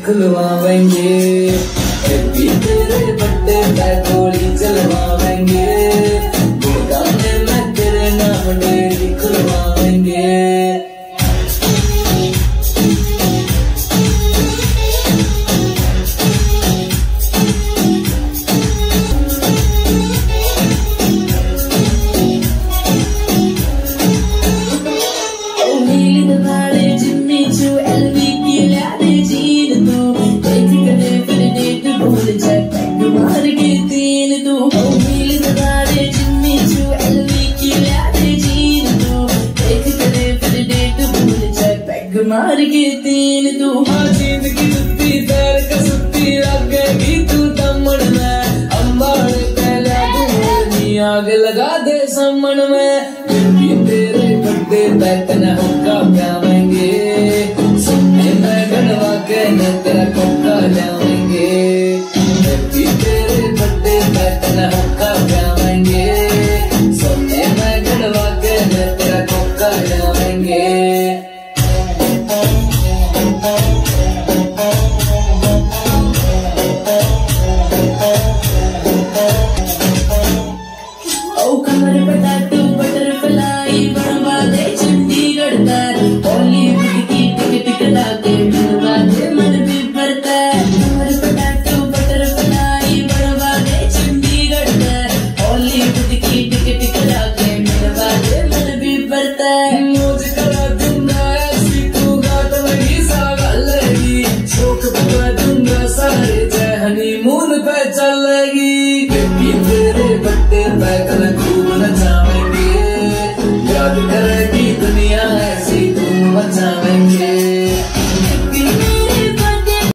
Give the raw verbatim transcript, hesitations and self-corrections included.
खुलवाएंगे। Happy तेरे birthday पे गोली चलवाएंगे। गुड़गाने में तेरे नाम डेरी खुलवाएंगे। मार के तीन तू जींद की जुत्ती पैर का सुत्ती रखेगी तू दमन में। अंबाड़ पहला तू आग लगा दे समन में। फिर भी तेरे बर्थडे पे तना हुक्का प्यावेंगे। सुनने में गड़वा के न तेरा कोका लावेंगे। फिर भी तेरे बर्थडे पे तना हुक्का प्यावेंगे। सुनने में गड़वा के न तेरा कोका लावेंगे। कमर पटाटू बटरफ्लाई बनवा दे चंडीगढ़ तक। बॉलीवुड की टिकट कटा के बनवा दे मन भी भरता है। कमर पटाटू बटरफ्लाई बनवा दे चंडीगढ़ तक। बॉलीवुड की टिकट कटा के बनवा दे मन भी भरता है। मौज करा दूंगा ऐसी तू गाट लगी सागलेगी। शौक बता दूंगा सारे जय हनीमून पे चलेगी। बेबी तेरे बर्थडे पे कल खूब नचावेंगे। याद करेगी दुनिया ऐसी धूम मचावेंगे।